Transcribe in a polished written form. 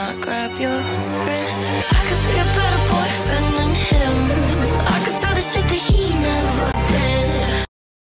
I grab your wrist? I could be a better boyfriend